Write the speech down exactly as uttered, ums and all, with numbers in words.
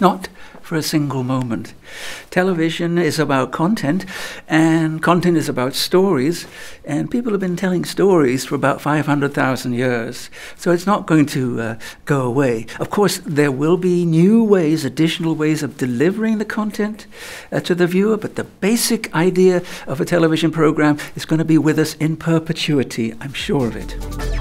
Not for a single moment. Television is about content, and content is about stories, and people have been telling stories for about five hundred thousand years, so it's not going to uh, go away. Of course, there will be new ways, additional ways of delivering the content uh, to the viewer, but the basic idea of a television program is going to be with us in perpetuity, I'm sure of it.